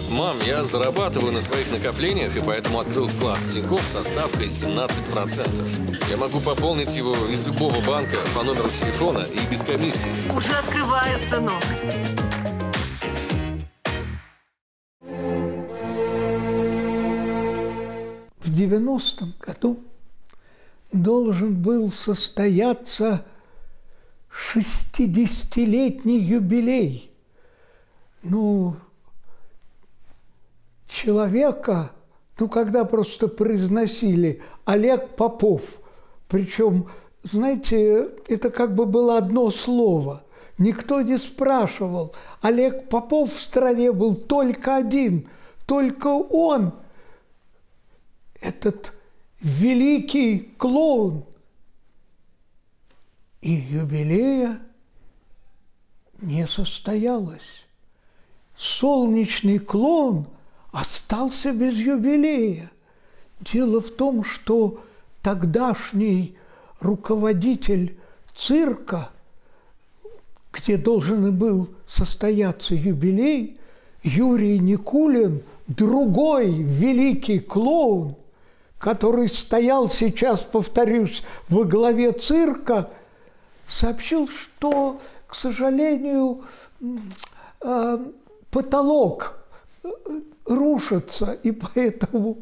Мам, я зарабатываю на своих накоплениях, и поэтому открыл вклад в Тинькофф со ставкой 17%. Я могу пополнить его из любого банка по номеру телефона и без комиссии. Уже открываю, сынок. В 90-м году должен был состояться 60-летний юбилей. Человека, когда просто произносили Олег Попов, причем, знаете, это как бы было одно слово. Никто не спрашивал. Олег Попов в стране был только один, только он, этот великий клоун. И юбилея не состоялось. Солнечный клоун остался без юбилея. Дело в том, что тогдашний руководитель цирка, где должен и был состояться юбилей, Юрий Никулин, другой великий клоун, который стоял сейчас, повторюсь, во главе цирка, сообщил, что, к сожалению, потолок рушится, и поэтому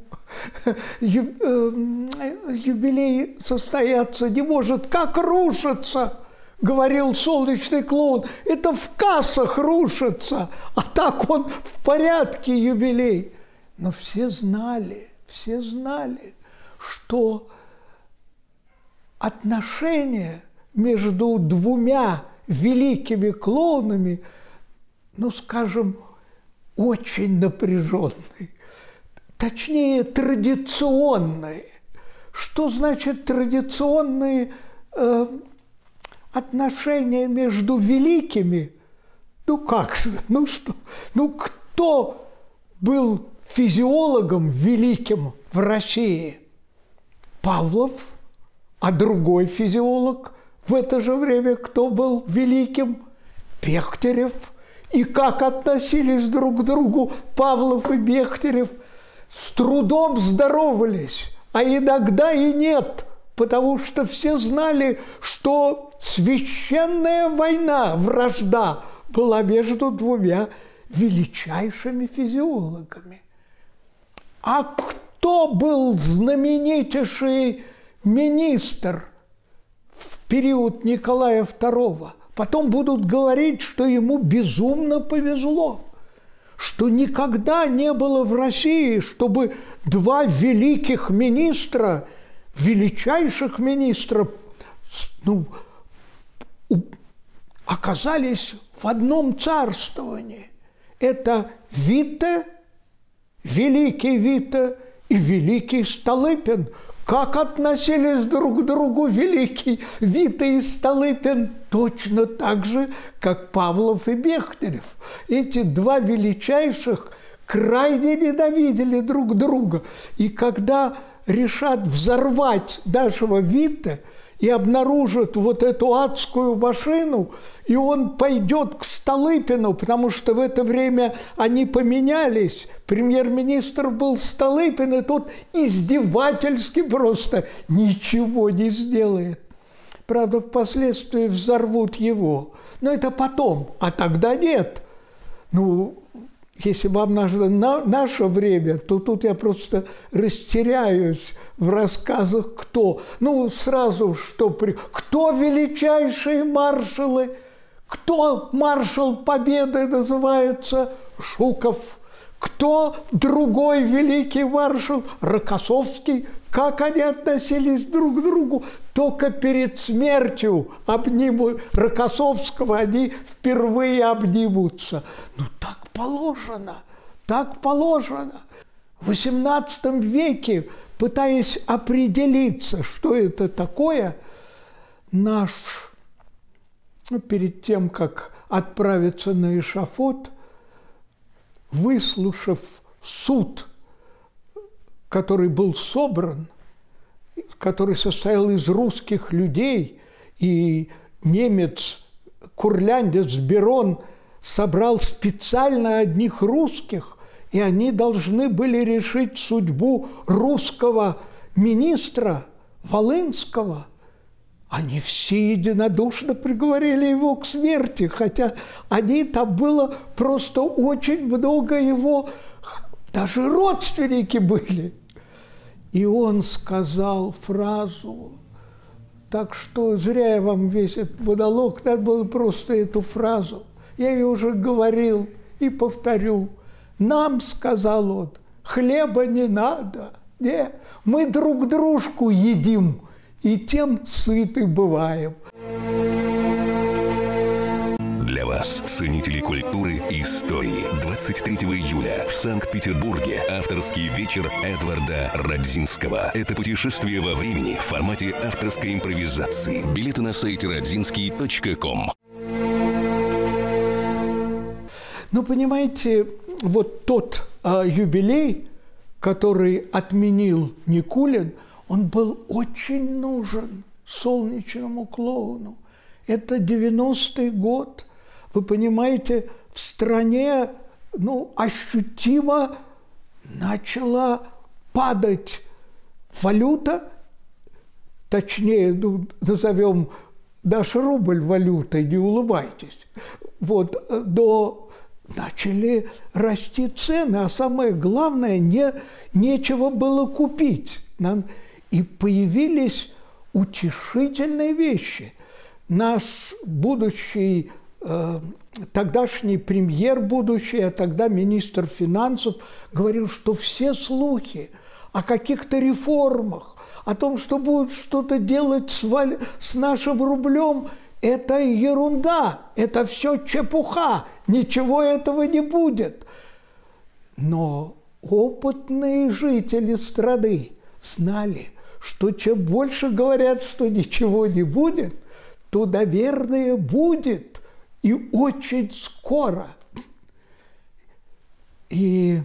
юбилей состояться не может. Как рушится? Говорил солнечный клоун. Это в кассах рушится, а так он в порядке, юбилей. Но все знали, что отношения между двумя великими клоунами, скажем, очень напряженные, точнее, традиционные. Что значит традиционные отношения между великими? Кто был физиологом великим в России? Павлов, а другой физиолог в это же время кто был великим? Бехтерев. И как относились друг к другу Павлов и Бехтерев? С трудом здоровались, а иногда и нет, потому что все знали, что священная война, вражда была между двумя величайшими физиологами. А кто был знаменитейший министр в период Николая II? Потом будут говорить, что ему безумно повезло, что никогда не было в России, чтобы два великих министра, величайших министра, оказались в одном царствовании. Это Витте, великий Витте и великий Столыпин. Как относились друг к другу великий Витте и Столыпин? Точно так же, как Павлов и Бехтерев. Эти два величайших крайне ненавидели друг друга. И когда решат взорвать нашего Витте и обнаружат вот эту адскую машину, и он пойдет к Столыпину, потому что в это время они поменялись. Премьер-министр был Столыпин, и тот издевательски просто ничего не сделает. Правда, впоследствии взорвут его. Но это потом, а тогда нет. Если вам нужно наше время, то тут я просто растеряюсь в рассказах кто. Сразу кто величайшие маршалы? Кто маршал Победы называется? Жуков. Кто другой великий маршал? Рокоссовский. Как они относились друг к другу? Только перед смертью обнимут Рокоссовского, они впервые обнимутся. Так положено, так положено. В XVIII веке, пытаясь определиться, что это такое, перед тем, как отправиться на эшафот, выслушав суд, который был собран, который состоял из русских людей, и немец, курляндец Берон собрал специально одних русских и они должны были решить судьбу русского министра Волынского. Они все единодушно приговорили его к смерти, хотя там было просто очень много его, даже родственники были. И он сказал фразу, так что зря я вам весь этот монолог, надо было просто эту фразу. Я ее уже говорил и повторю. Нам, сказал он, хлеба не надо, не, мы друг дружку едим, и тем сыты бываем. Для вас, ценителей культуры и истории, 23 июля в Санкт-Петербурге авторский вечер Эдварда Радзинского. Это путешествие во времени в формате авторской импровизации. Билеты на сайте radzinski.com. Ну, понимаете, вот тот юбилей, который отменил Никулин, он был очень нужен солнечному клоуну. Это 90-й год. Вы понимаете, в стране ощутимо начала падать валюта, точнее, назовем наш рубль валютой, не улыбайтесь. Начали расти цены, а самое главное, нечего было купить. И появились утешительные вещи. Наш будущий, тогдашний премьер будущий, а тогда министр финансов, говорил, что все слухи о каких-то реформах, о том, что будут что-то делать с нашим рублем, это ерунда, это все чепуха, ничего этого не будет. Но опытные жители страны знали, что чем больше говорят, что ничего не будет, то, наверное, будет, и очень скоро. И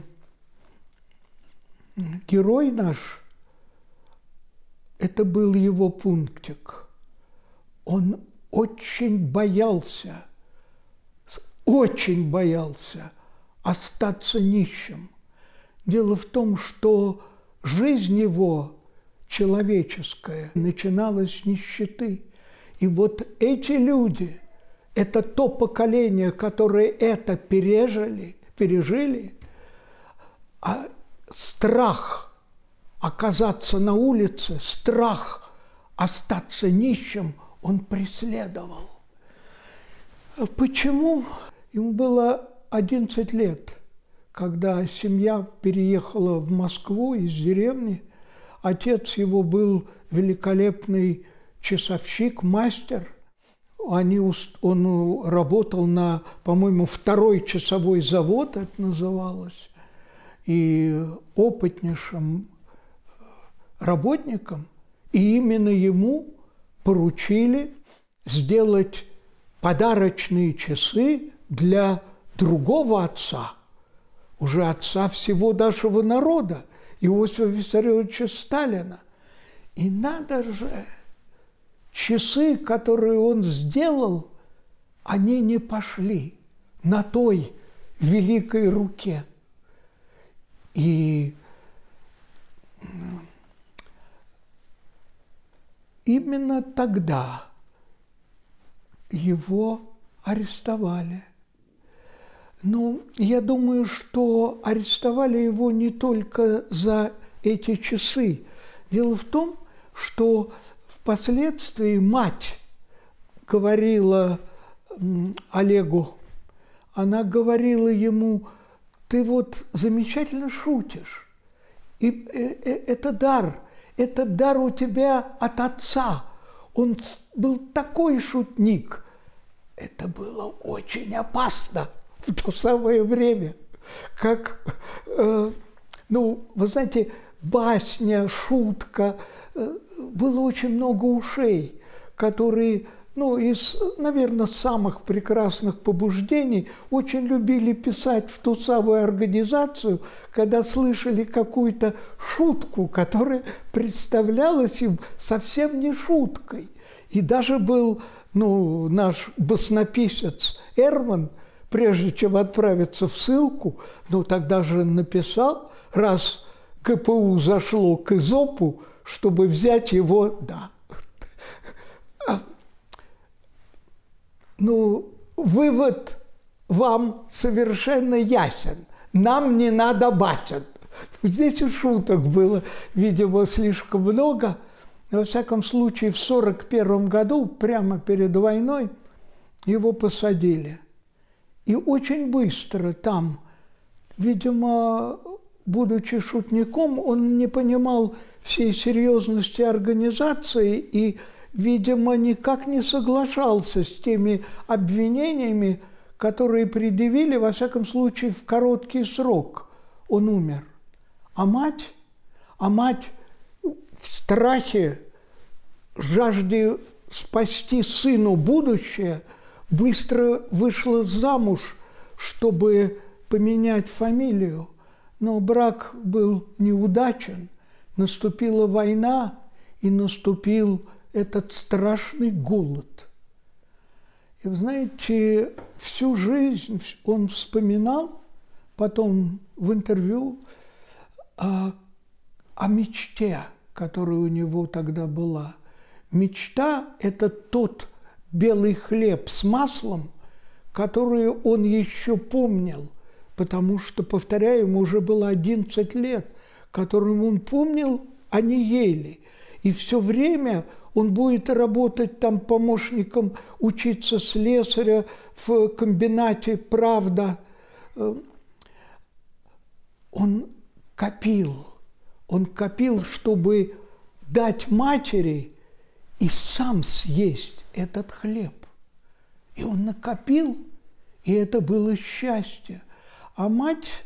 герой наш, это был его пунктик. Он очень боялся остаться нищим. Дело в том, что жизнь его человеческая начиналась с нищеты. И вот эти люди, это то поколение, которое это пережили, а страх оказаться на улице, страх остаться нищим, он преследовал. Почему? Ему было 11 лет, когда семья переехала в Москву из деревни. Отец его был великолепный часовщик, мастер. Он работал на, по-моему, 2-й часовой завод, это называлось, и опытнейшим работником. И именно ему поручили сделать подарочные часы для другого отца, уже отца всего нашего народа, Иосифа Виссарионовича Сталина. И надо же, часы, которые он сделал, они не пошли на той великой руке. И именно тогда его арестовали. Я думаю, что арестовали его не только за эти часы. Дело в том, что впоследствии мать говорила Олегу, она говорила ему: ты вот замечательно шутишь, и это дар у тебя от отца. Он был такой шутник. Это было очень опасно в то самое время. Как, вы знаете, басня, шутка, было очень много ушей, которые, из, наверное, самых прекрасных побуждений очень любили писать в ту самую организацию, когда слышали какую-то шутку, которая представлялась им совсем не шуткой. И даже был, наш баснописец Эрман прежде чем отправиться в ссылку, ну тогда же написал, раз КПУ зашло к Эзопу, чтобы взять его, да. Ну, вывод вам совершенно ясен. Нам не надо басен. Здесь и шуток было, видимо, слишком много. Во всяком случае, в 1941 году, прямо перед войной, его посадили. И очень быстро там, видимо, будучи шутником, он не понимал всей серьезности организации и, видимо, никак не соглашался с теми обвинениями, которые предъявили, во всяком случае, в короткий срок. Он умер. А мать в страхе, жажде спасти сыну будущее, быстро вышла замуж, чтобы поменять фамилию. Но брак был неудачен, наступила война, и наступил этот страшный голод. И вы знаете, всю жизнь он вспоминал, потом в интервью, о мечте, которая у него тогда была. Мечта – это тот белый хлеб с маслом, который он еще помнил, потому что, повторяю, ему уже было 11 лет, которым он помнил, они ели. И все время он будет работать там помощником, учиться слесаря в комбинате «Правда». Он копил, чтобы дать матери и сам съесть этот хлеб. И он накопил, и это было счастье. А мать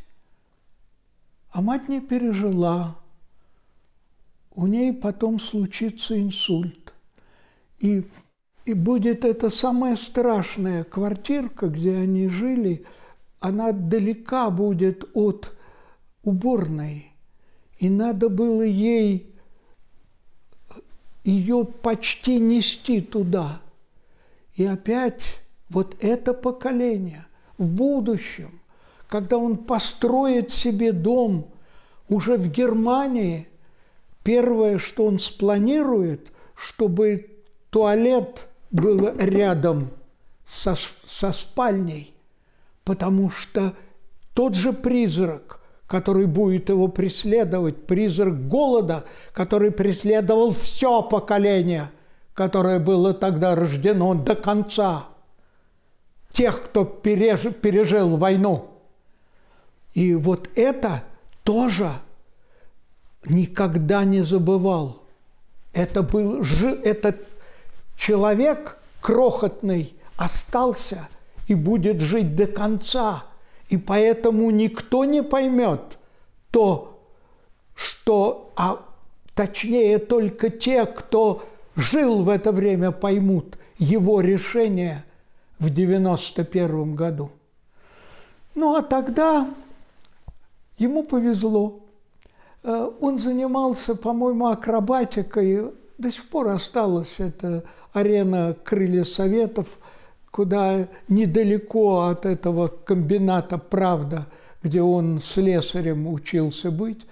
не пережила. У ней потом случится инсульт. И будет эта самая страшная квартирка, где они жили, она далека будет от уборной. И надо было ей ее почти нести туда. И опять вот это поколение в будущем, когда он построит себе дом уже в Германии, первое, что он спланирует, чтобы туалет был рядом со спальней, потому что тот же призрак, который будет его преследовать, призрак голода, который преследовал все поколение, которое было тогда рождено до конца, тех, кто пережил войну. И вот это тоже никогда не забывал. Этот человек крохотный остался и будет жить до конца. И поэтому никто не поймет то, что, точнее только те, кто жил в это время, поймут его решение в 1991 году. Ну а тогда ему повезло. Он занимался, по-моему, акробатикой. До сих пор осталась эта арена «Крылья Советов», куда недалеко от этого комбината «Правда», где он слесарем учился быть,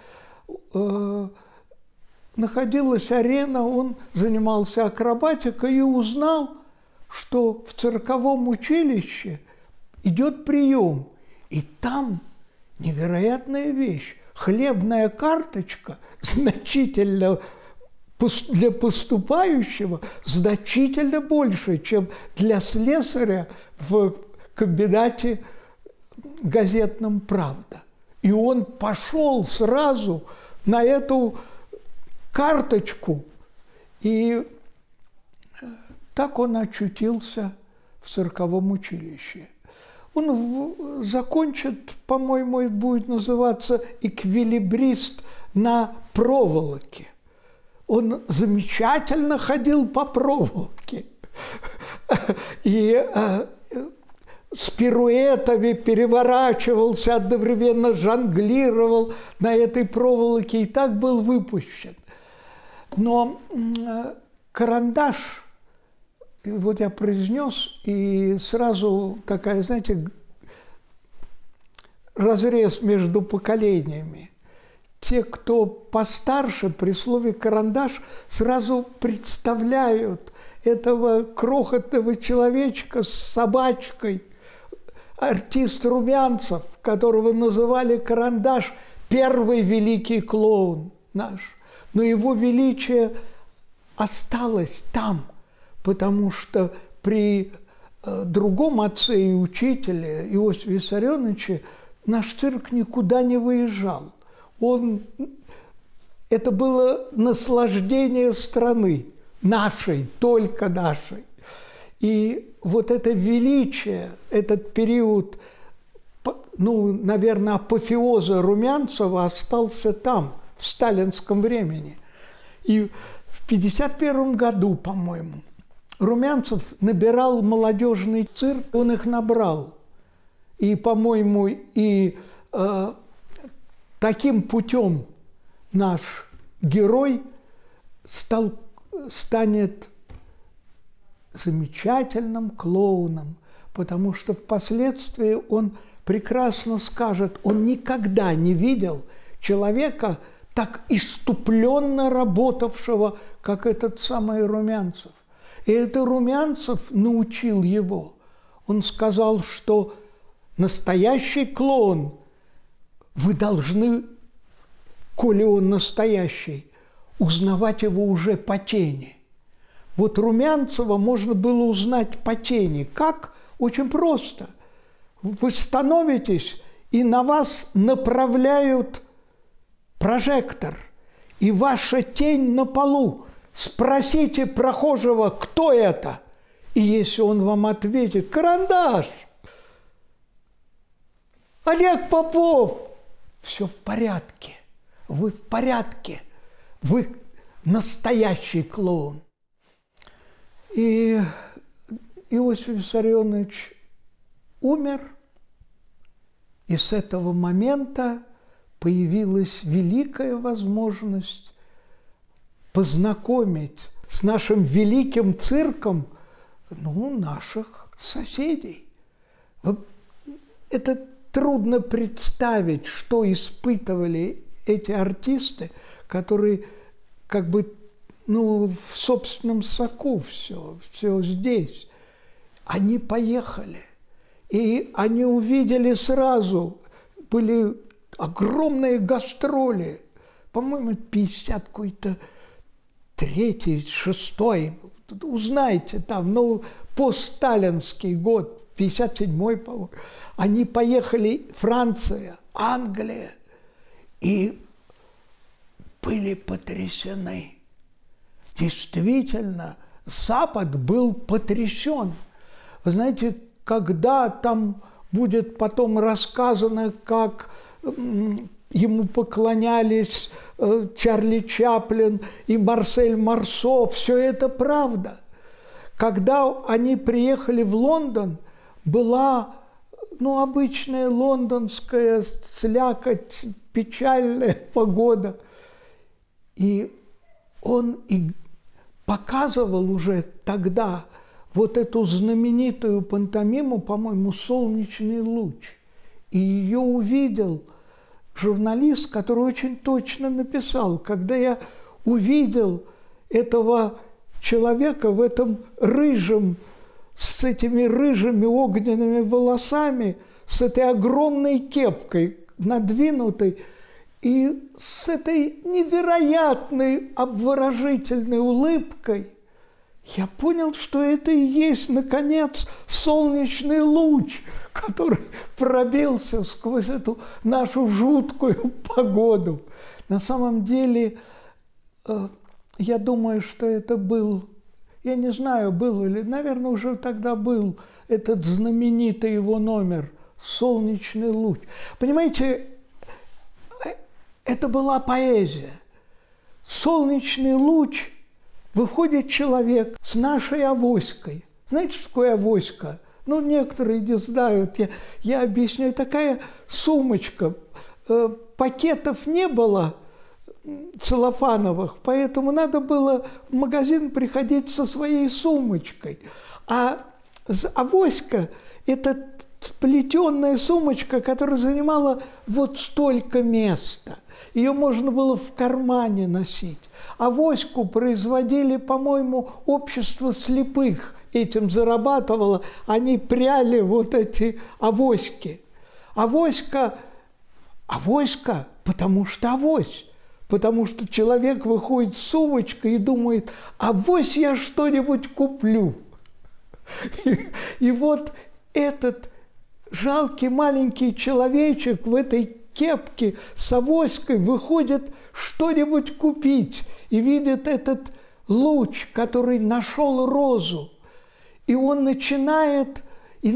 находилась арена, он занимался акробатикой и узнал, что в цирковом училище идет прием, и там невероятная вещь. Хлебная карточка значительно для поступающего значительно больше, чем для слесаря в комбинате газетном «Правда». И он пошел сразу на эту карточку, и так он очутился в цирковом училище. Он закончит, по-моему, будет называться эквилибрист на проволоке. Он замечательно ходил по проволоке и с пируэтами переворачивался, одновременно жонглировал на этой проволоке и так был выпущен. Но карандаш, вот я произнес, и сразу такая, знаете, разрез между поколениями. Те, кто постарше, при слове «карандаш» сразу представляют этого крохотного человечка с собачкой. Артист Румянцев, которого называли «Карандаш», первый великий клоун наш. Но его величие осталось там, потому что при другом отце и учителе Иосифе Виссарионовиче наш цирк никуда не выезжал. Это было наслаждение страны, нашей, только нашей. И вот это величие, этот период, наверное, апофеоза Румянцева остался там, в сталинском времени. И в 1951 году, по-моему, Румянцев набирал молодежный цирк, он их набрал. И, по-моему, таким путем наш герой станет замечательным клоуном, потому что впоследствии он прекрасно скажет, он никогда не видел человека, так иступленно работавшего, как этот самый Румянцев. И это Румянцев научил его. Он сказал, что настоящий клоун, вы должны, коли он настоящий, узнавать его уже по тени. Вот Румянцева можно было узнать по тени. Как? Очень просто. Вы становитесь, и на вас направляют прожектор, и ваша тень на полу. Спросите прохожего, кто это? И если он вам ответит: «Карандаш! Олег Попов!» Все в порядке. Вы в порядке. Вы настоящий клоун. И Иосиф Виссарионович умер, и с этого момента появилась великая возможность познакомить с нашим великим цирком наших соседей. Это трудно представить, что испытывали эти артисты, которые как бы в собственном соку все здесь. Они поехали, и они увидели сразу, были огромные гастроли, по-моему, 53-й, 6-й, узнайте там, постсталинский год, 57-й, по-моему. Они поехали Франция, Англия, и были потрясены. Действительно, Запад был потрясен. Вы знаете, когда там будет потом рассказано, как ему поклонялись Чарли Чаплин и Марсель Марсо, все это правда. Когда они приехали в Лондон, была обычная лондонская слякоть, печальная погода. И он показывал уже тогда вот эту знаменитую пантомиму, по-моему, «Солнечный луч». И ее увидел журналист, который очень точно написал: когда я увидел этого человека в этом рыжем, с этими рыжими огненными волосами, с этой огромной кепкой надвинутой и с этой невероятной обворожительной улыбкой, я понял, что это и есть, наконец, солнечный луч, который пробился сквозь эту нашу жуткую погоду. На самом деле, я думаю, что это был, я не знаю, был или, наверное, уже тогда был этот знаменитый его номер «Солнечный луч». Понимаете, это была поэзия. «Солнечный луч», выходит человек с нашей авоськой. Знаете, что такое авоська? Некоторые не знают. Я объясню. Такая сумочка. Пакетов не было целлофановых, поэтому надо было в магазин приходить со своей сумочкой. А авоська – это плетеная сумочка, которая занимала вот столько места. Ее можно было в кармане носить. Авоську производили, по-моему, общество слепых. Этим зарабатывало. Они пряли вот эти авоськи. Авоська, потому что авось. Потому что человек выходит с сумочкой и думает, авось я что-нибудь куплю. И вот этот жалкий маленький человечек в этой кепке с авоськой выходит что-нибудь купить и видит этот луч, который нашел розу. И он начинается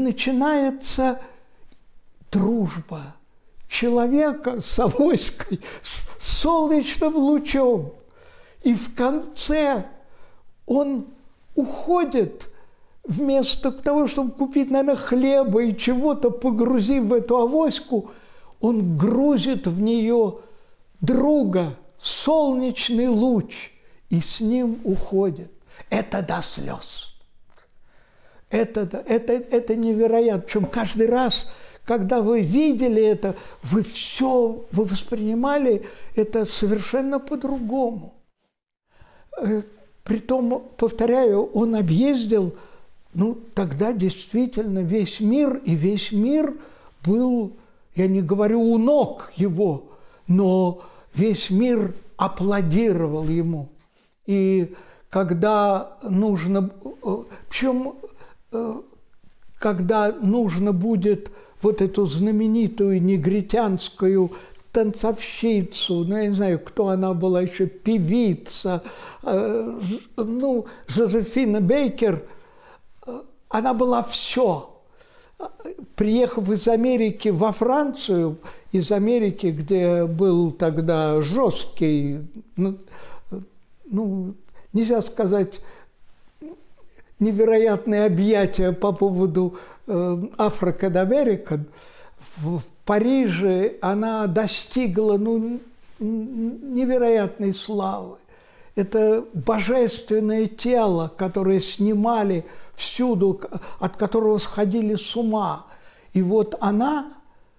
дружба человека с авоськой, с солнечным лучом. И в конце он уходит, вместо того, чтобы купить, наверное, хлеба и чего-то, погрузив в эту авоську, он грузит в нее друга, солнечный луч, и с ним уходит. Это до слез. Это невероятно. Причем каждый раз, когда вы видели это, вы воспринимали это совершенно по-другому. Притом, повторяю, он объездил, тогда действительно весь мир, и весь мир был, я не говорю у ног его, но весь мир аплодировал ему. И когда нужно, когда нужно будет вот эту знаменитую негритянскую танцовщицу, я не знаю, кто она была еще, певица, Жозефина Бейкер, она была все. Приехав из Америки во Францию, из Америки, где был тогда жесткий, нельзя сказать, невероятные объятия по поводу African American, в Париже она достигла невероятной славы. Это божественное тело, которое снимали всюду, от которого сходили с ума. И вот она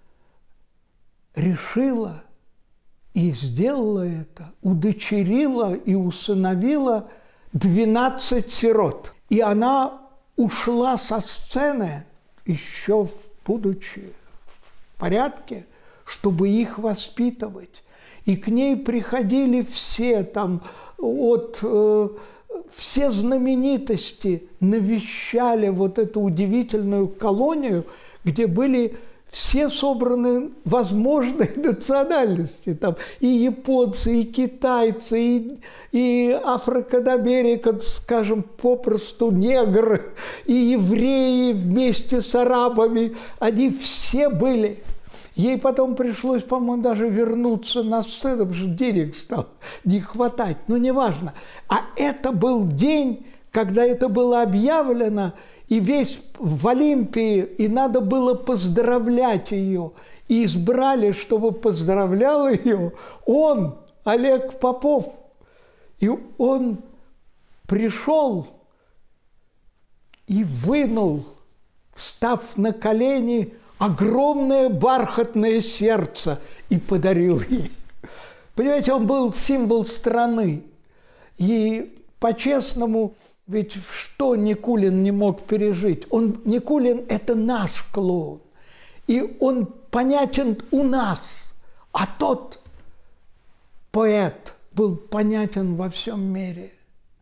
решила и сделала это, удочерила и усыновила 12 сирот. И она ушла со сцены, еще будучи в порядке, чтобы их воспитывать. И к ней приходили все, все знаменитости навещали вот эту удивительную колонию, где были все собраны возможные национальности. Там и японцы, и китайцы, и африканамериканцы, скажем, попросту негры, и евреи вместе с арабами. Они все были. Ей потом пришлось, по-моему, даже вернуться на сцену, потому что денег стало не хватать. Но неважно. А это был день, когда это было объявлено, и весь в Олимпии, и надо было поздравлять ее. И избрали, чтобы поздравлял ее он, Олег Попов. И он пришел и вынул, встав на колени, огромное бархатное сердце и подарил ей. Понимаете, он был символ страны. И по-честному, ведь что Никулин не мог пережить? Никулин – это наш клоун. И он понятен у нас. А тот поэт был понятен во всем мире.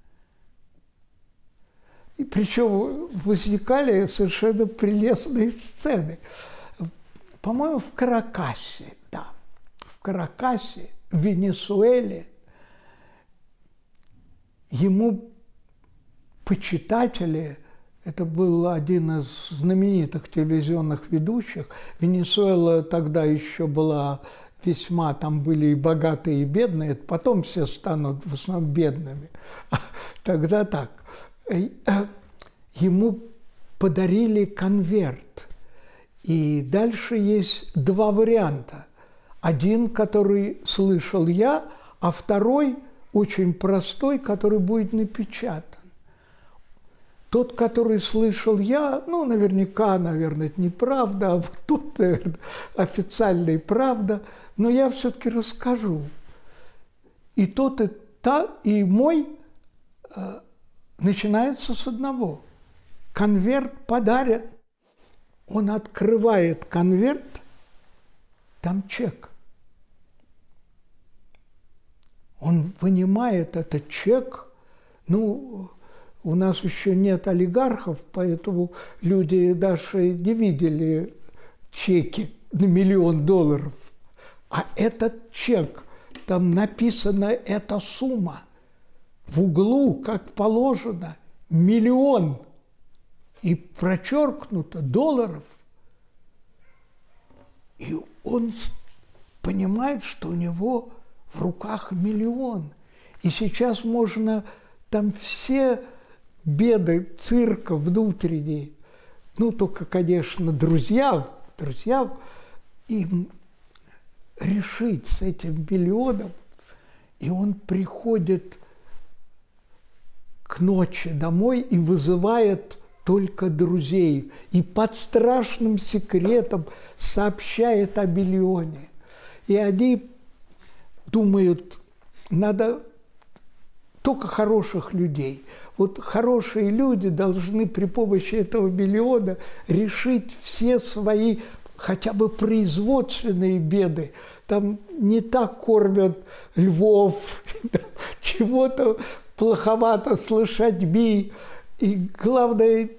И причем возникали совершенно прелестные сцены. По-моему, в Каракасе, да. В Каракасе, в Венесуэле, ему почитатели, это был один из знаменитых телевизионных ведущих, Венесуэла тогда еще была весьма, там были и богатые, и бедные, потом все станут в основном бедными. Тогда так. Ему подарили конверт. И дальше есть два варианта. Один, который слышал я, а второй, очень простой, который будет напечатан. тот, который слышал я, ну, наверняка, наверное, это неправда, а вот тут, наверное, официальная правда, но я все-таки расскажу. И тот, и та, и мой начинается с одного. Конверт подарен. Он открывает конверт, там чек. Он вынимает этот чек. Ну, у нас еще нет олигархов, поэтому люди даже не видели чеки на $1 миллион. А этот чек, там написана эта сумма. В углу, как положено, 1 миллион. И прочеркнуто долларов. И он понимает, что у него в руках 1 миллион. И сейчас можно там все беды цирка внутренние, ну, только, конечно, друзья им решить с этим 1 миллионом. И он приходит к ночи домой и вызывает только друзей. И под страшным секретом сообщает о 1 миллионе. И они думают, надо только хороших людей. Вот хорошие люди должны при помощи этого 1 миллиона решить все свои хотя бы производственные беды. Там не так кормят львов, чего-то плоховато с лошадьми. И главное,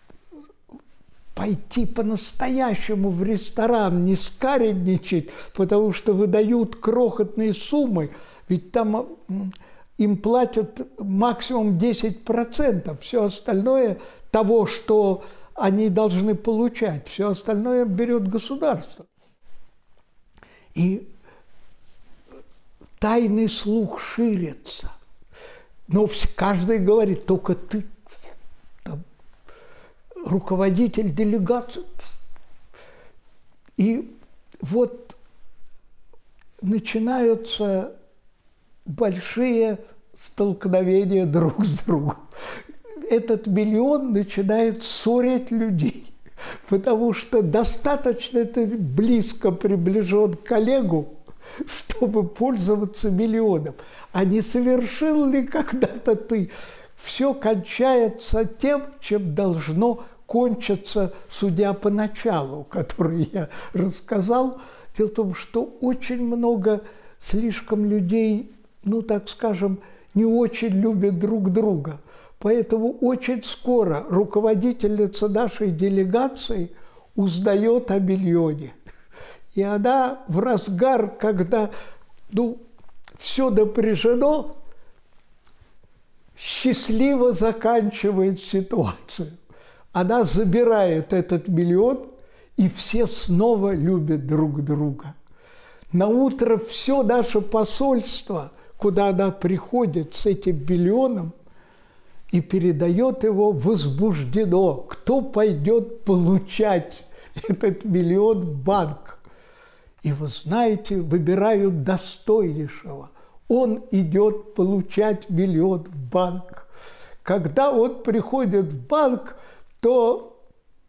пойти по-настоящему в ресторан, не скаредничать, потому что выдают крохотные суммы. Ведь там им платят максимум 10%. Все остальное того, что они должны получать, все остальное берет государство. И тайный слух ширится. Но каждый говорит, только ты там, руководитель делегации. И вот начинаются большие столкновения друг с другом. Этот 1 миллион начинает ссорить людей, потому что достаточно ты близко приближен к коллегу, чтобы пользоваться 1 миллионом. А не совершил ли когда-то ты? Все кончается тем, чем должно кончиться, судя по началу, который я рассказал. Дело в том, что очень много слишком людей, ну, так скажем, не очень любят друг друга. Поэтому очень скоро руководительница нашей делегации узнает о 1 миллионе. И она в разгар, когда, ну, все напряжено, счастливо заканчивает ситуацию. Она забирает этот 1 миллион, и все снова любят друг друга. Наутро все наше посольство, куда она приходит с этим 1 миллионом, и передает его, возбуждено. Кто пойдет получать этот 1 миллион в банк? И вы знаете, выбирают достойнейшего. Он идет получать 1 миллион в банк. Когда он приходит в банк, то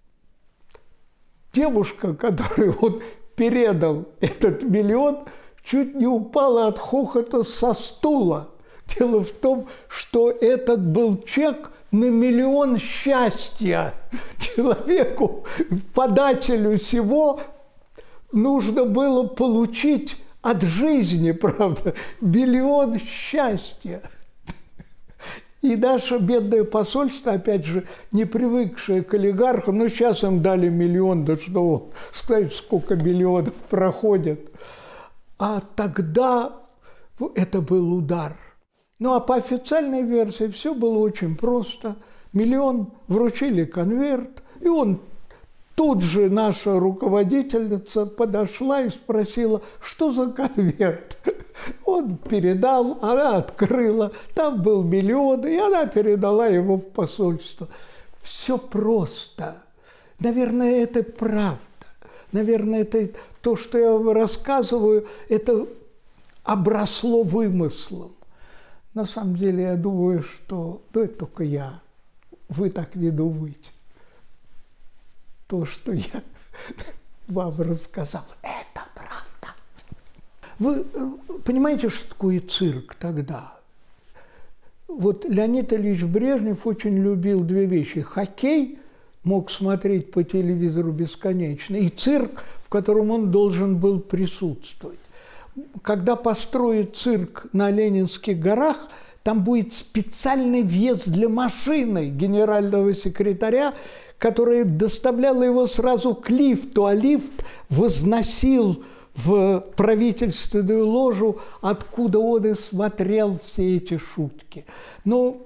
девушка, которой он передал этот 1 миллион, чуть не упала от хохота со стула. Дело в том, что этот был чек на 1 миллион счастья. Человеку, подателю всего, нужно было получить от жизни, правда, 1 миллион счастья. И наше бедное посольство, опять же, не привыкшее к олигархам, ну, сейчас им дали 1 миллион, да что, сказать, сколько миллионов проходит. А тогда это был удар. Ну, а по официальной версии все было очень просто. 1 миллион, вручили конверт, и он тут же, наша руководительница, подошла и спросила, что за конверт. Он передал, она открыла, там был 1 миллион, и она передала его в посольство. Все просто. Наверное, это правда. Наверное, это то, что я вам рассказываю, это обросло вымыслом. На самом деле, я думаю, что, ну, это только я вы так не думаете. То, что я вам рассказал, это правда. Вы понимаете, что такое цирк тогда? Вот Леонид Ильич Брежнев очень любил две вещи. Хоккей мог смотреть по телевизору бесконечно, и цирк, в котором он должен был присутствовать. Когда построят цирк на Ленинских горах, там будет специальный въезд для машины генерального секретаря, которая доставляла его сразу к лифту, а лифт возносил в правительственную ложу, откуда он и смотрел все эти шутки. Но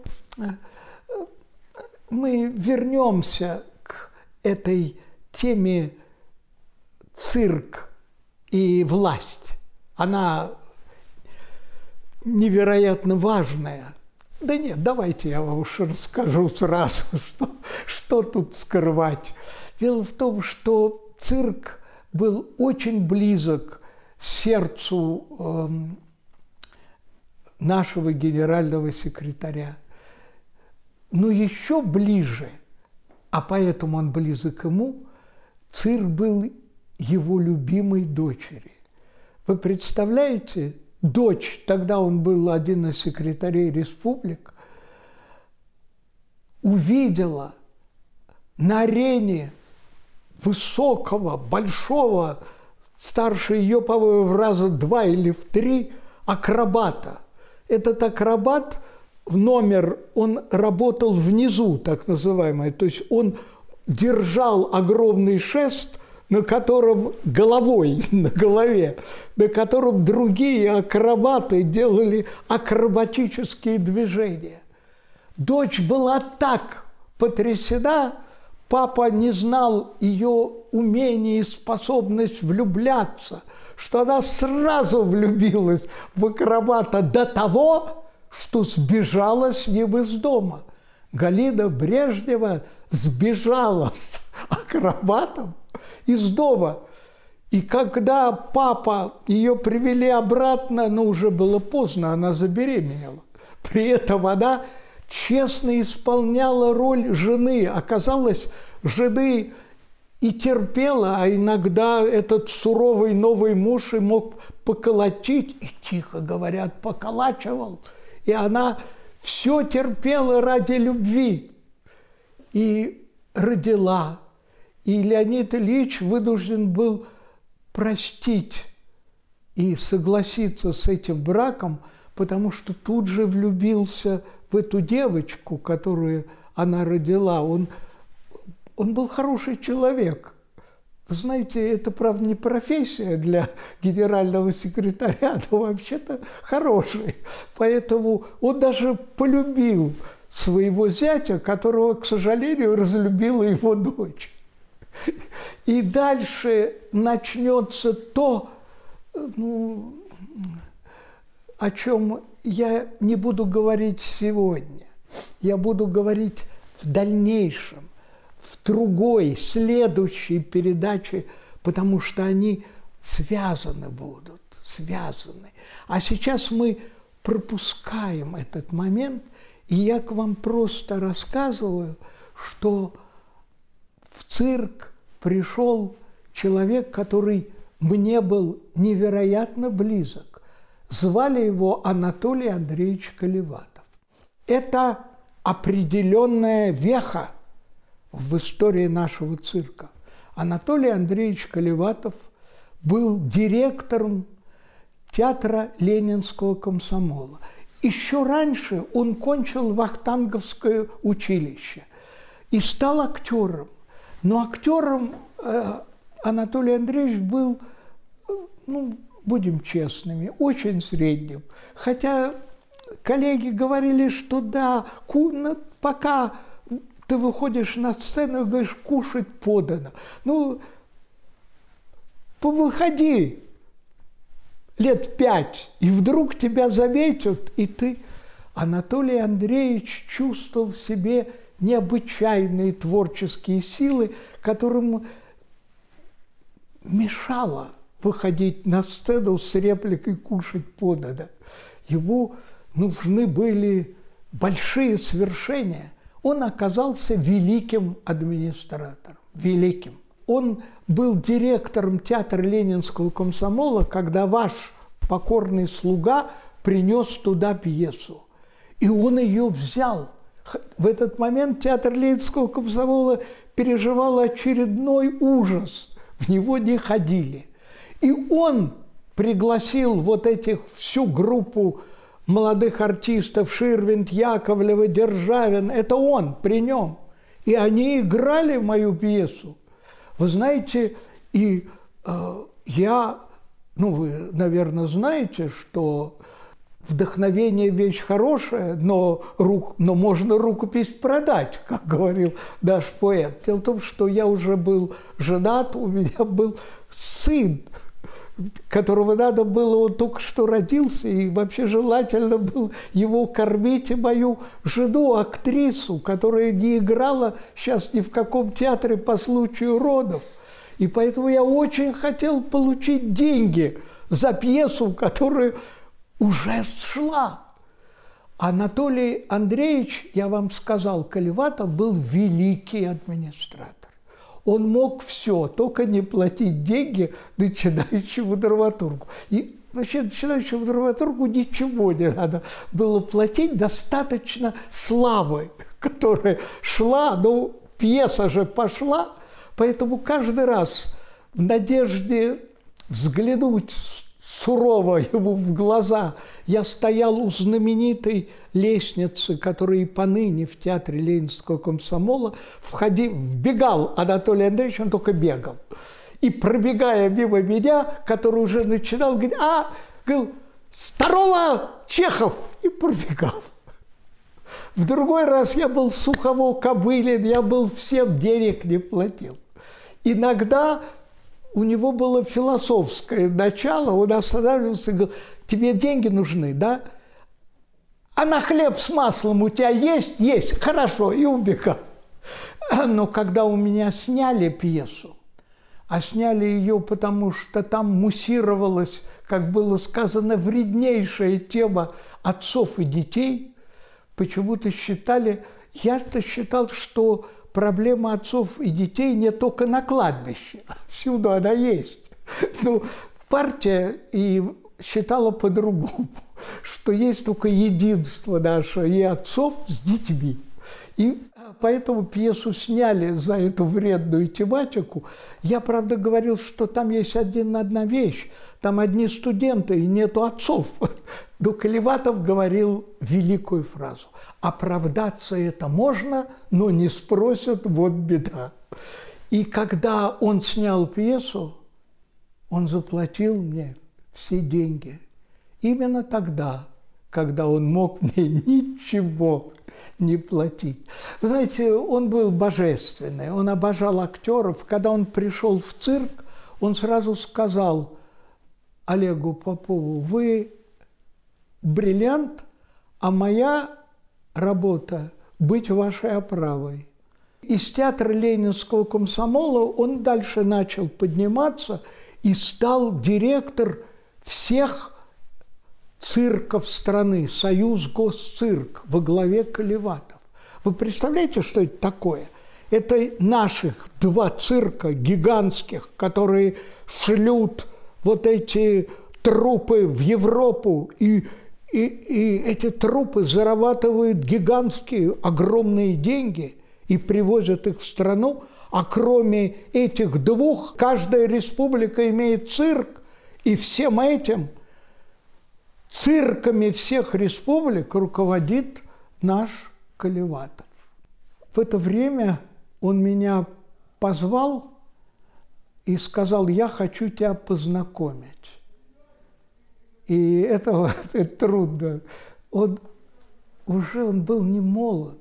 мы вернемся к этой теме цирк и власть. Она невероятно важная. Да нет, давайте я вам уж расскажу сразу, что тут скрывать. Дело в том, что цирк был очень близок к сердцу нашего генерального секретаря. Но еще ближе, а поэтому он близок ему, цирк был его любимой дочери. Вы представляете, дочь, тогда он был один из секретарей республик, увидела на арене высокого, большого, старше ее, по-моему, в раза 2 или в 3, акробата. Этот акробат в номер, он работал внизу, так называемый, то есть он держал огромный шест, на котором головой, на голове, на котором другие акробаты делали акробатические движения. Дочь была так потрясена, папа не знал ее умения и способность влюбляться, что она сразу влюбилась в акробата до того, что сбежала с ним из дома. Галина Брежнева сбежала с акробатом из дома. И когда папа ее привели обратно, но уже было поздно, она забеременела. При этом она честно исполняла роль жены. Оказалось, жены и терпела, а иногда этот суровый новый муж и мог поколотить, и, тихо говорят, поколачивал. И она все терпела ради любви. И родила. И Леонид Ильич вынужден был простить и согласиться с этим браком, потому что тут же влюбился в эту девочку, которую она родила. Он был хороший человек. Вы знаете, это, правда, не профессия для генерального секретаря, но вообще-то хороший. Поэтому он даже полюбил своего зятя, которого, к сожалению, разлюбила его дочь. И дальше начнется то, о чем я не буду говорить сегодня. Я буду говорить в дальнейшем, в другой, следующей передаче, потому что они связаны будут, связаны. А сейчас мы пропускаем этот момент, и я к вам просто рассказываю, что в цирк пришел человек, который мне был невероятно близок. Звали его Анатолий Андреевич Колеватов. Это определенная веха в истории нашего цирка. Анатолий Андреевич Колеватов был директором театра Ленинского комсомола. Еще раньше он кончил Вахтанговское училище и стал актером. Но актером Анатолий Андреевич был, будем честными, очень средним. Хотя коллеги говорили, что да, пока ты выходишь на сцену и говоришь, кушать подано. Повыходи лет 5, и вдруг тебя заметят, и ты... Анатолий Андреевич чувствовал в себе необычайные творческие силы, которым мешало выходить на сцену с репликой «кушать подано». Ему нужны были большие свершения. он оказался великим администратором, великим. Он был директором театра Ленинского комсомола, когда ваш покорный слуга принес туда пьесу. И он ее взял. В этот момент театр Ленинского комсомола переживал очередной ужас. В него не ходили. И он пригласил вот этих, всю группу молодых артистов, Ширвинд, Яковлева, Державин. Это он при нем. И они играли мою пьесу. Вы знаете, и я, вы, наверное, знаете, что вдохновение – вещь хорошая, но можно рукопись продать, как говорил наш поэт. Дело в том, что я уже был женат, у меня был сын, которого надо было, он только что родился, и вообще желательно было его кормить, и мою жену, актрису, которая не играла сейчас ни в каком театре по случаю родов. И поэтому я очень хотел получить деньги за пьесу, которая уже шла. Анатолий Андреевич, я вам сказал, Колеватов был великий администратор. Он мог все, только не платить деньги начинающему драматургу. И вообще начинающему драматургу ничего не надо было платить, достаточно славы, которая шла, пьеса же пошла, поэтому каждый раз в надежде взглянуть сурово ему в глаза я стоял у знаменитой лестницы, которая и поныне в театре Ленинского комсомола, вбегал Анатолий Андреевич, он только бегал. И пробегая мимо меня, который уже начинал, говорит, говорил, здорово, Чехов! И пробегал. В другой раз я был Сухово-Кобылин, я был всем, денег не платил. Иногда у него было философское начало, он останавливался и говорил, тебе деньги нужны, да? А на хлеб с маслом у тебя есть? Есть, хорошо, и убегал. Но когда у меня сняли пьесу, а сняли ее, потому что там муссировалась, как было сказано, вреднейшая тема отцов и детей, почему-то считали, я-то считал, что проблема отцов и детей не только на кладбище, всюду она есть. Партия и считала по-другому, что есть только единство наше и отцов с детьми. И поэтому пьесу сняли за эту вредную тематику. Я, правда, говорил, что там есть одна вещь. Там одни студенты и нету отцов. Но Колеватов говорил великую фразу. Оправдаться это можно, но не спросят, вот беда. И когда он снял пьесу, он заплатил мне все деньги. Именно тогда, когда он мог мне ничего не платить. Вы знаете, он был божественный, он обожал актеров. Когда он пришел в цирк, он сразу сказал Олегу Попову, вы бриллиант, а моя работа – быть вашей оправой. Из театра Ленинского комсомола он дальше начал подниматься и стал директор всех цирков страны, Союз Госцирк, во главе Колеватов. Вы представляете, что это такое? Это наших 2 цирка гигантских, которые шлют вот эти труппы в Европу, и эти труппы зарабатывают гигантские, огромные деньги и привозят их в страну, а кроме этих 2, каждая республика имеет цирк, и всем этим цирками всех республик руководит наш Колеватов. В это время он меня позвал и сказал, я хочу тебя познакомить. И это трудно. Он был не молод,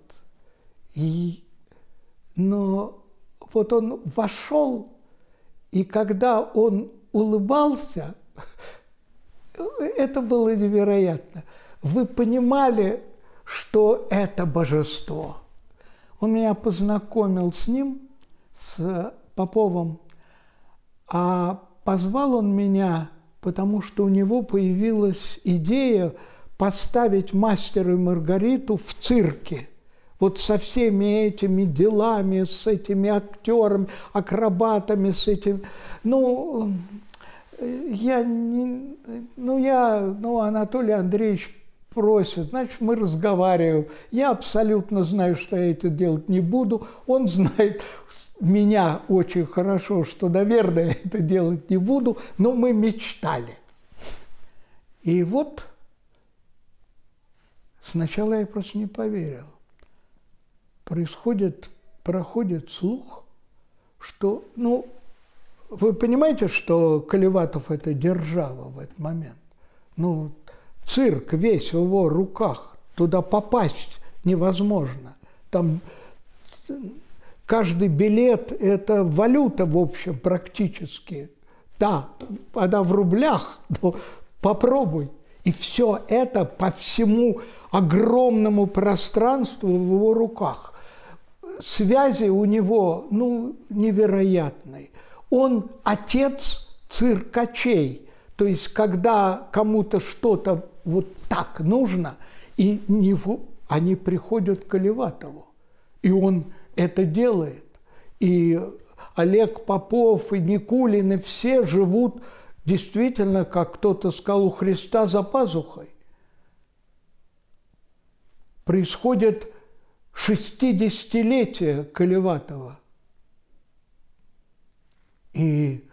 но вот он вошел, и когда он улыбался, это было невероятно. Вы понимали, что это божество. Он меня познакомил с ним, с Поповым, а позвал он меня, потому что у него появилась идея поставить «Мастера и Маргариту» в цирке. вот со всеми этими делами, с этими актерами, акробатами, с этим, Анатолий Андреевич просит, значит, мы разговариваем. Я абсолютно знаю, что я это делать не буду. Он знает меня очень хорошо, что, наверное, я это делать не буду, но мы мечтали. И вот сначала я просто не поверил. Проходит слух, что, вы понимаете, что Колеватов – это держава в этот момент? Цирк весь в его руках, туда попасть невозможно. Там каждый билет – это валюта, в общем, практически. Да, она в рублях, но попробуй. И все это по всему огромному пространству в его руках. Связи у него, невероятные. Он отец циркачей. То есть, когда кому-то что-то вот так нужно, они приходят к Колеватову. И он это делает. И Олег Попов, и Никулин, и все живут действительно, как кто-то сказал, у Христа за пазухой. Происходит 60-летие Колеватова. И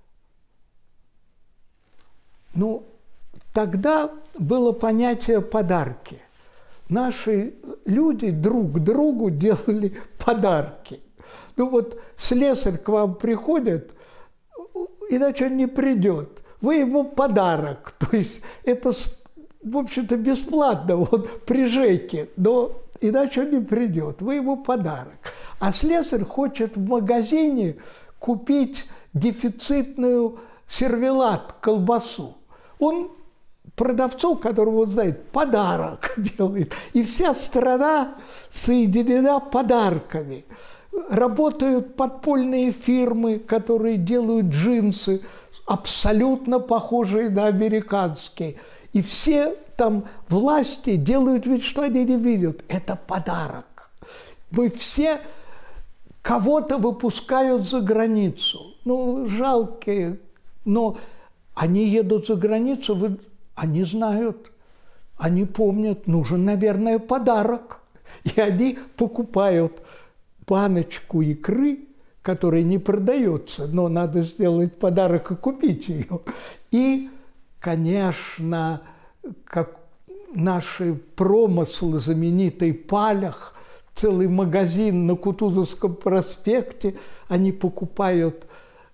тогда было понятие «подарки». Наши люди друг другу делали подарки. Слесарь к вам приходит, иначе он не придет. Вы ему подарок. То есть это, в общем-то, бесплатно, при ЖЭКе, но иначе он не придет. Вы ему подарок. А слесарь хочет в магазине купить дефицитную сервелат, колбасу. Он продавцу, которого знает, подарок делает. И вся страна соединена подарками. Работают подпольные фирмы, которые делают джинсы, абсолютно похожие на американские. И все там власти делают вид, что они не видят. Это подарок. Мы все кого-то выпускают за границу. Жалкие, но они едут за границу, они знают, они помнят, нужен, наверное, подарок. И они покупают баночку икры, которая не продается, но надо сделать подарок и купить ее. И, конечно, как наши промыслы, знаменитый Палях, целый магазин на Кутузовском проспекте, они покупают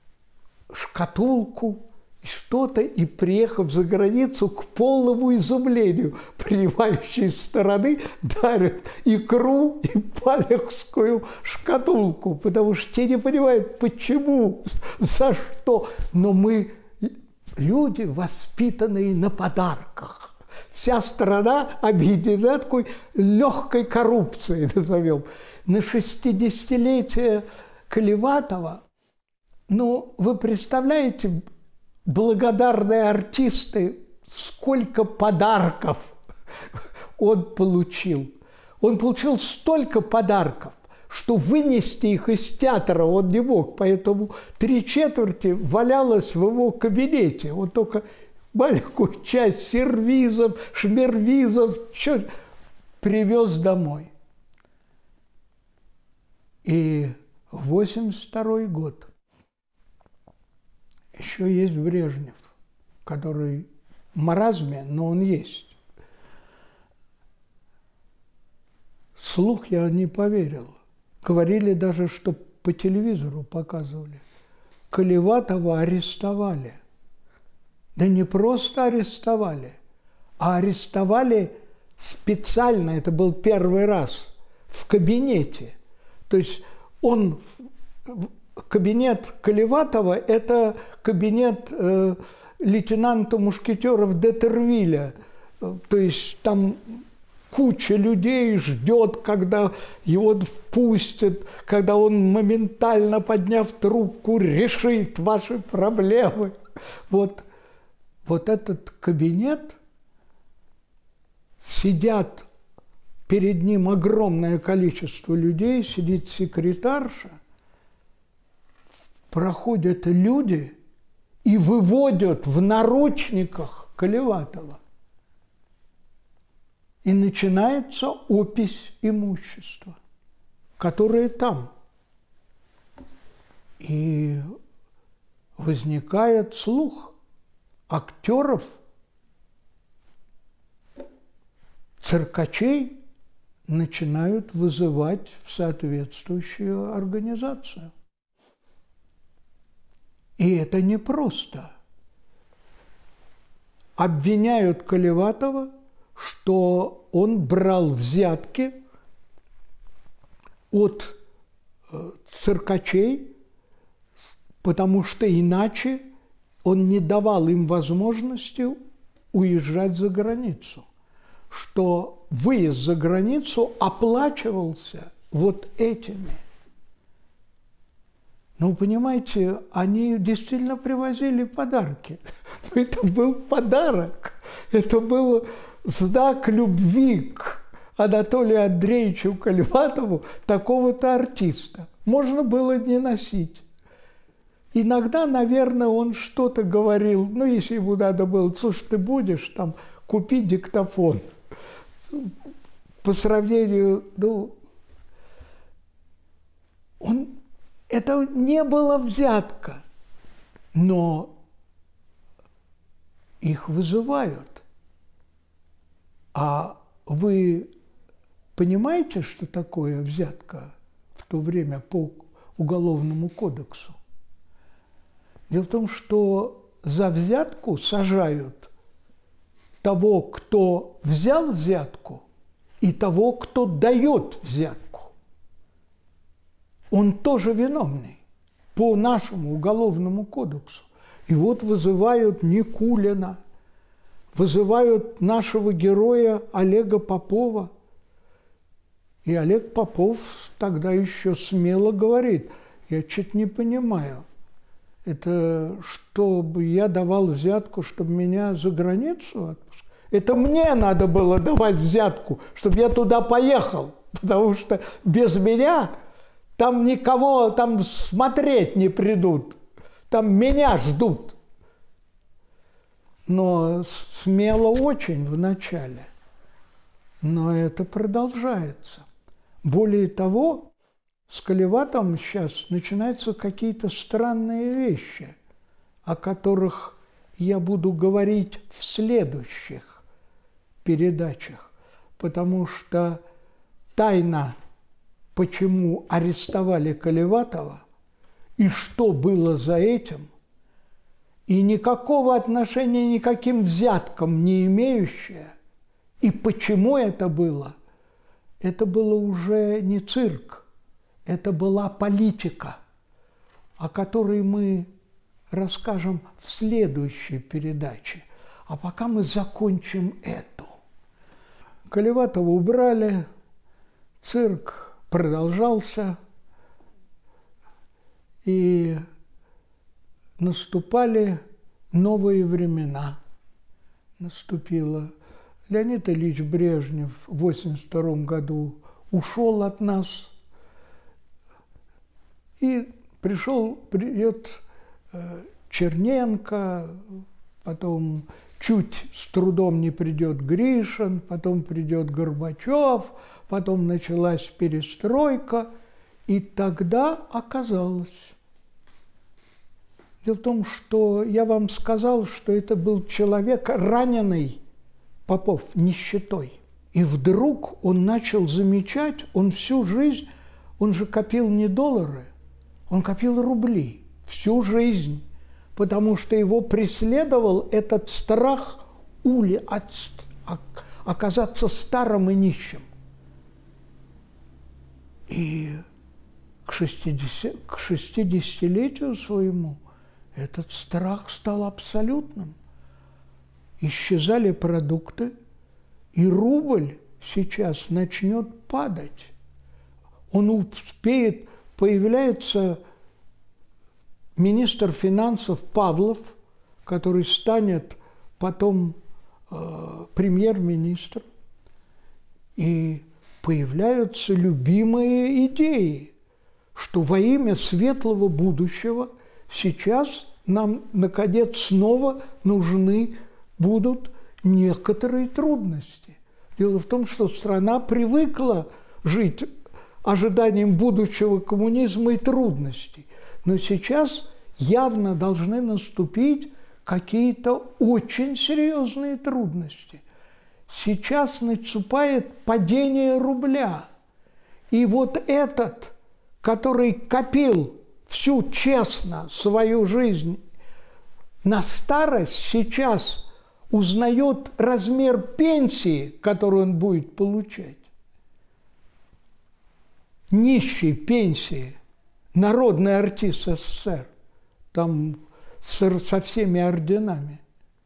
шкатулку, что-то, и, приехав за границу, к полному изумлению принимающей стороны дарят икру и палехскую шкатулку, потому что те не понимают, почему, за что. Но мы люди, воспитанные на подарках. Вся страна объединена такой легкой коррупцией, назовем. На 60-летие Колеватова, вы представляете, благодарные артисты, сколько подарков он получил. Он получил столько подарков, что вынести их из театра он не мог, поэтому 3/4 валялось в его кабинете. Он только маленькую часть сервизов, шмервизов привез домой. И 82-й год. Еще есть Брежнев, который в маразме, но он есть. Слух я не поверил. Говорили даже, что по телевизору показывали. Колеватова арестовали. Да не просто арестовали, а арестовали специально, это был первый раз, в кабинете. То есть кабинет Колеватова – это кабинет лейтенанта мушкетеров Детервиля. То есть там куча людей ждет, когда его впустят, когда он, моментально подняв трубку, решит ваши проблемы. Вот этот кабинет, сидят перед ним огромное количество людей, сидит секретарша, проходят люди и выводят в наручниках Колеватова. И начинается опись имущества, которое там. И возникает слух актеров, циркачей начинают вызывать в соответствующую организацию. И это непросто. Обвиняют Колеватова, что он брал взятки от циркачей, потому что иначе он не давал им возможности уезжать за границу, что выезд за границу оплачивался вот этими. Ну, понимаете, они действительно привозили подарки. Это был подарок, это был знак любви к Анатолию Андреевичу Колеватову, такого-то артиста. Можно было не носить. Иногда, наверное, он что-то говорил, ну, если ему надо было, слушай, ты будешь там, купи диктофон. По сравнению, ну, это не была взятка, но их вызывают. А вы понимаете, что такое взятка в то время по Уголовному кодексу? Дело в том, что за взятку сажают того, кто взял взятку, и того, кто дает взятку. Он тоже виновный по нашему Уголовному кодексу. И вот вызывают Никулина, вызывают нашего героя Олега Попова. И Олег Попов тогда еще смело говорит: я что-то не понимаю, это чтобы я давал взятку, чтобы меня за границу отпускать? Это мне надо было давать взятку, чтобы я туда поехал, потому что без меня там никого там смотреть не придут, там меня ждут. Но смело очень в начале, но это продолжается. Более того, с Колеватовым сейчас начинаются какие-то странные вещи, о которых я буду говорить в следующих передачах, потому что тайна, почему арестовали Колеватова и что было за этим, и никакого отношения никаким взяткам не имеющая, и почему это было уже не цирк, это была политика, о которой мы расскажем в следующей передаче. А пока мы закончим эту. Колеватова убрали, цирк продолжался, и наступали новые времена. Наступило. Леонид Ильич Брежнев в 1982 году ушел от нас, и придет Черненко, потом чуть с трудом не придет Гришин, потом придет Горбачев, потом началась перестройка, и тогда оказалось. Дело в том, что я вам сказал, что это был человек, раненый Попов нищетой. И вдруг он начал замечать, он всю жизнь, он же копил не доллары, он копил рубли всю жизнь, потому что его преследовал этот страх оказаться старым и нищим. И к 60-летию своему этот страх стал абсолютным. Исчезали продукты, и рубль сейчас начнет падать. Он успеет, появляется министр финансов Павлов, который станет потом премьер-министром, и появляются любимые идеи, что во имя светлого будущего сейчас нам, наконец, снова нужны будут некоторые трудности. Дело в том, что страна привыкла жить ожиданием будущего коммунизма и трудностей. Но сейчас явно должны наступить какие-то очень серьезные трудности. Сейчас наступает падение рубля. И вот этот, который копил всю честно свою жизнь на старость, сейчас узнает размер пенсии, которую он будет получать. Нищей пенсии. Народный артист СССР. Там со всеми орденами.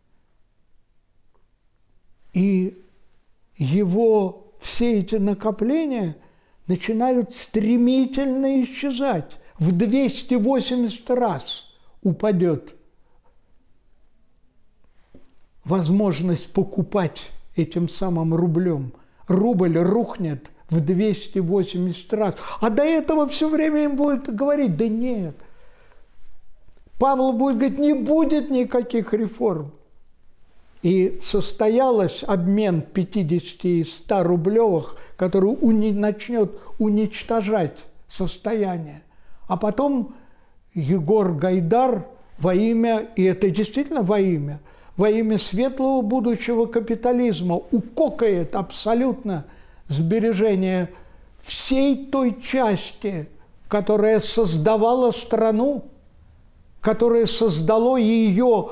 И его все эти накопления начинают стремительно исчезать. В 280 раз упадет возможность покупать этим самым рублем. Рубль рухнет в 280 раз. А до этого все время им будет говорить: да нет. Павел будет говорить: не будет никаких реформ. И состоялся обмен 50 и 100 рублевых, который начнет уничтожать состояние. А потом Егор Гайдар во имя, и это действительно во имя светлого будущего капитализма укокает абсолютно сбережение всей той части, которая создавала страну, которая создало ее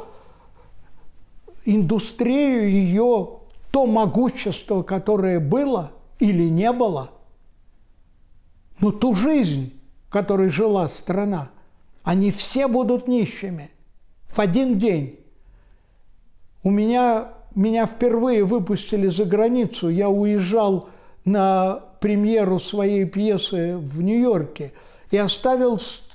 индустрию, ее то могущество, которое было или не было, но ту жизнь, в которой жила страна, они все будут нищими в один день. Меня впервые выпустили за границу, я уезжал на премьеру своей пьесы в Нью-Йорке и оставил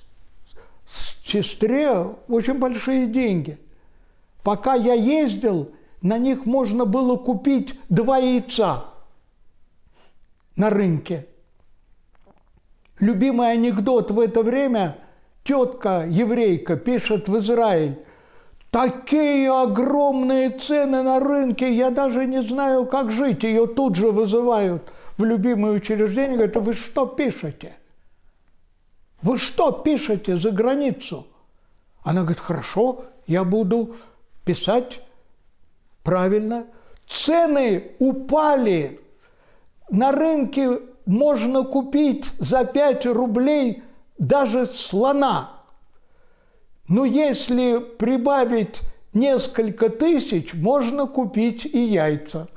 сестре очень большие деньги. Пока я ездил, на них можно было купить 2 яйца на рынке. Любимый анекдот в это время: тетка еврейка пишет в Израиль: такие огромные цены на рынке, я даже не знаю, как жить. Ее тут же вызывают в любимое учреждение, говорят: вы что пишете? Вы что пишете за границу? Она говорит: хорошо, я буду писать правильно. Цены упали. На рынке можно купить за 5 рублей даже слона. Но если прибавить несколько тысяч, можно купить и яйца.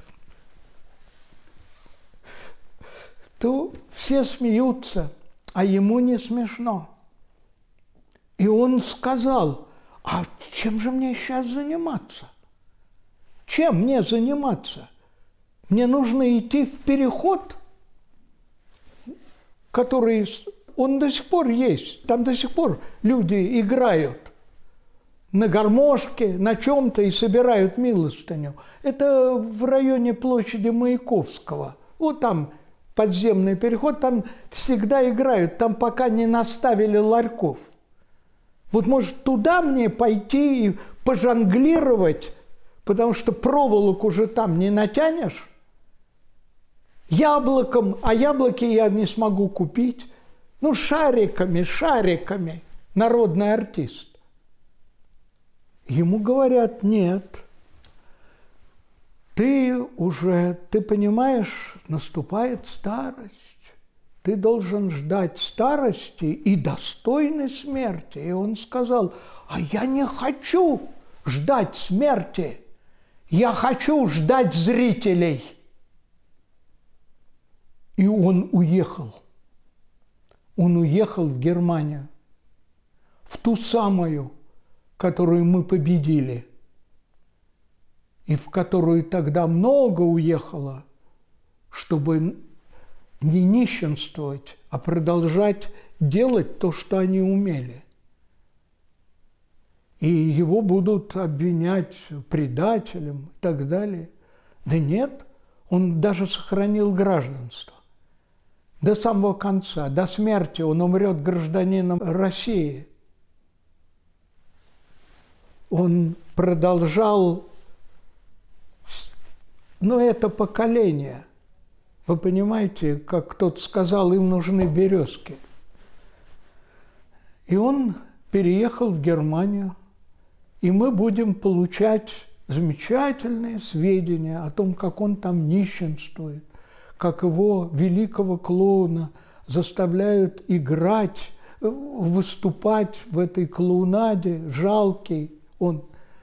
То все смеются, а ему не смешно. И он сказал: а чем же мне сейчас заниматься? Чем мне заниматься? Мне нужно идти в переход, который, он до сих пор есть. Там до сих пор люди играют на гармошке, на чем-то и собирают милостыню. Это в районе площади Маяковского. Вот там подземный переход, там всегда играют, там пока не наставили ларьков. Вот, может, туда мне пойти и пожонглировать, потому что проволоку же там не натянешь. Яблоком, а яблоки я не смогу купить. Ну, шариками, народный артист. Ему говорят: нет, ты понимаешь, наступает старость. Ты должен ждать старости и достойной смерти. И он сказал: а я не хочу ждать смерти, я хочу ждать зрителей. И он уехал. Он уехал в Германию, в ту самую, которую мы победили, и в которую тогда много уехало, чтобы не нищенствовать, а продолжать делать то, что они умели. И его будут обвинять предателем и так далее. Да нет, он даже сохранил гражданство. до самого конца, до смерти он умрет гражданином России. Он продолжал, но это поколение. Вы понимаете, как кто-то сказал, им нужны березки. И он переехал в Германию, и мы будем получать замечательные сведения о том, как он там нищенствует, как его великого клоуна заставляют играть, выступать в этой клоунаде, жалкий. Он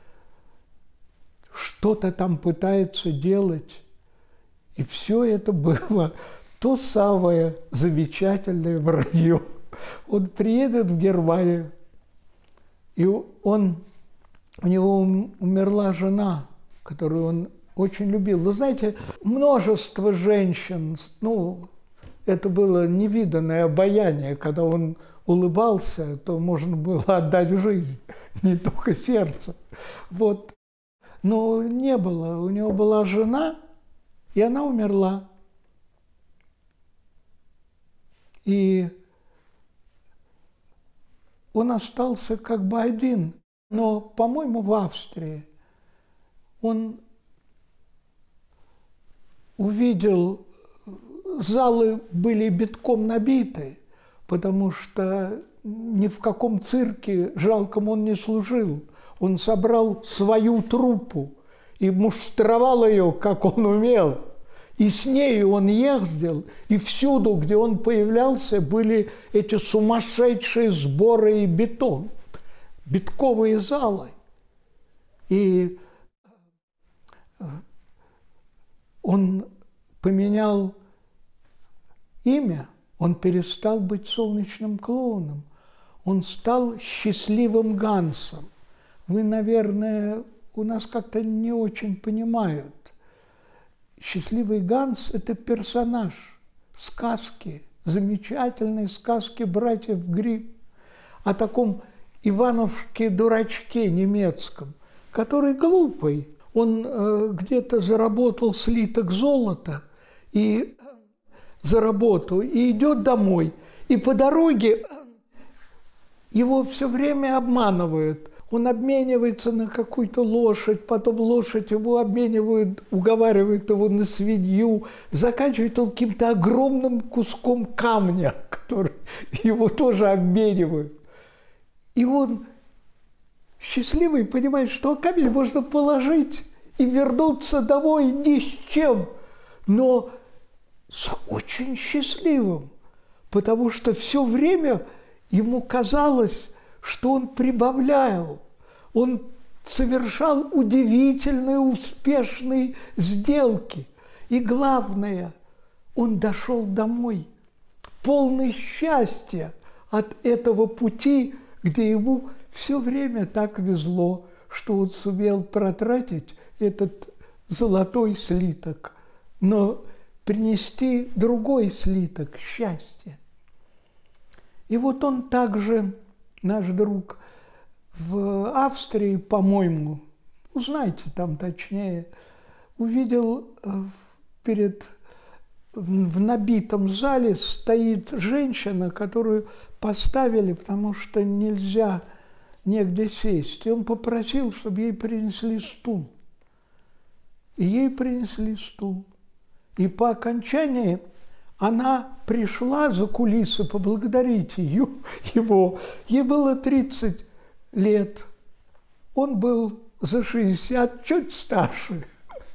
что-то там пытается делать. И все это было то самое замечательное вранье. Он приедет в Германию, и у него умерла жена, которую он очень любил. Вы знаете, множество женщин, ну, это было невиданное обаяние, когда он улыбался, то можно было отдать жизнь, не только сердце. Вот. Но не было. У него была жена, и она умерла. И он остался как бы один. Но, по-моему, в Австрии он увидел, залы были битком набиты, потому что ни в каком цирке жалком он не служил. Он собрал свою труппу и муштровал ее, как он умел. И с нею он ездил, и всюду, где он появлялся, были эти сумасшедшие сборы и бетон, битковые залы. И он поменял имя, он перестал быть солнечным клоуном, он стал счастливым Гансом. Вы, наверное, у нас как-то не очень понимают. Счастливый Ганс – это персонаж сказки, замечательной сказки братьев Гримм, о таком Ивановшке-дурачке немецком, который глупый. Он где-то заработал слиток золота и за работу, и идет домой. И по дороге его все время обманывают. Он обменивается на какую-то лошадь, потом лошадь его обменивают, уговаривают его на свинью, заканчивает он каким-то огромным куском камня, который его тоже обменивают. И он счастливый, понимает, что камень можно положить и вернуться домой ни с чем, но очень счастливым, потому что все время ему казалось, что он прибавлял, он совершал удивительные, успешные сделки. И главное, он дошел домой, полный счастья от этого пути, где ему все время так везло, что он сумел протратить этот золотой слиток, но принести другой слиток счастья. И вот он также, наш друг, в Австрии, по-моему, узнаете там точнее, увидел в набитом зале стоит женщина, которую поставили, потому что нельзя негде сесть. И он попросил, чтобы ей принесли стул. И ей принесли стул. И по окончании она пришла за кулисы поблагодарить его. Ей было 30 лет. Он был за 60, чуть старше.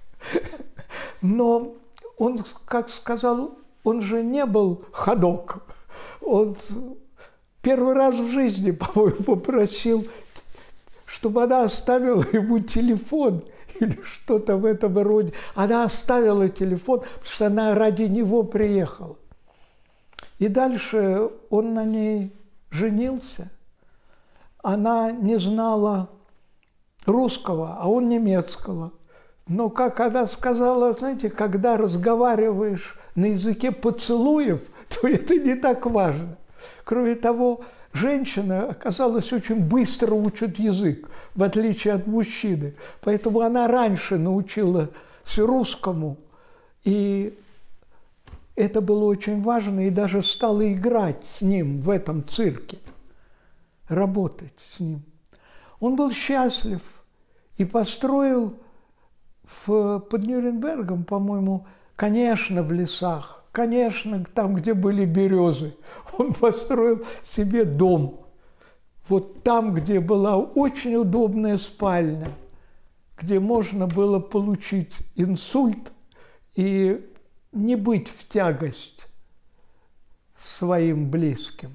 Но он, как сказал, он же не был ходок. Он первый раз в жизни, по-моему, попросил, чтобы она оставила ему телефон или что-то в этом роде. Она оставила телефон, потому что она ради него приехала. И дальше он на ней женился. Она не знала русского, а он немецкого. Но, как она сказала, знаете, когда разговариваешь на языке поцелуев, то это не так важно. Кроме того, женщина, оказалось, очень быстро учит язык, в отличие от мужчины. Поэтому она раньше научилась русскому. И это было очень важно, и даже стала играть с ним в этом цирке, работать с ним. Он был счастлив и построил под Нюрнбергом, по-моему, конечно, в лесах, конечно, там, где были березы, он построил себе дом. Вот там, где была очень удобная спальня, где можно было получить инсульт и не быть в тягость своим близким.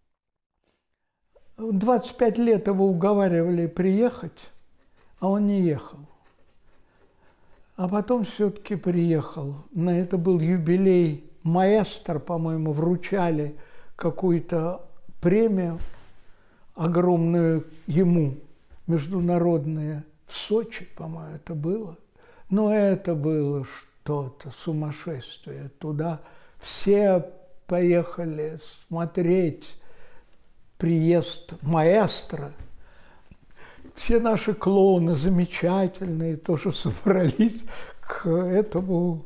25 лет его уговаривали приехать, а он не ехал. А потом все-таки приехал. На это был юбилей маэстро, по-моему, вручали какую-то премию огромную ему, международную, в Сочи, по-моему, это было. Но это было что-то, сумасшествие. Туда все поехали смотреть приезд маэстро. Все наши клоуны замечательные тоже собрались к этому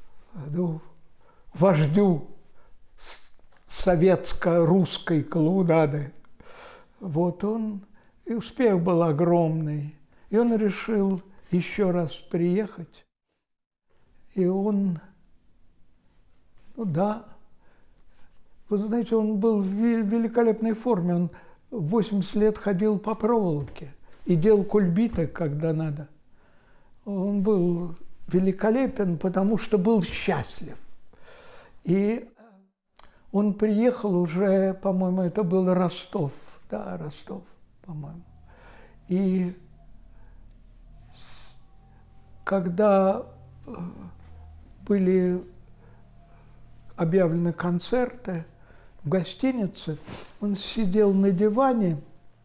вождю советско-русской клоунады. Вот он, и успех был огромный. И он решил еще раз приехать. И он, ну да, вы знаете, он был в великолепной форме. Он 80 лет ходил по проволоке и делал кульбиты, когда надо. Он был великолепен, потому что был счастлив. И он приехал уже, по-моему, это был Ростов. Да, Ростов, по-моему. И когда были объявлены концерты в гостинице, он сидел на диване,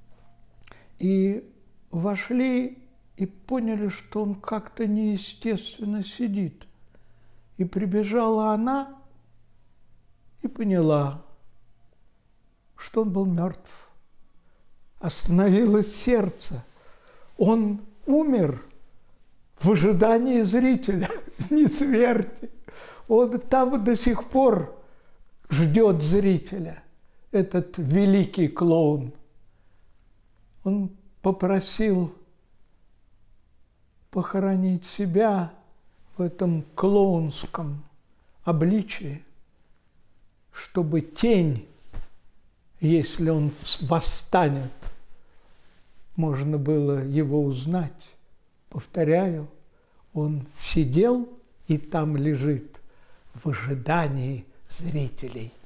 и вошли и поняли, что он как-то неестественно сидит. И прибежала она и поняла, что он был мертв. Остановилось сердце. Он умер в ожидании зрителя, не смерти. Он там до сих пор ждет зрителя, этот великий клоун. Он попросил похоронить себя в этом клоунском обличии, чтобы тень, если он восстанет, можно было его узнать. Повторяю, он сидел и там лежит в ожидании зрителей.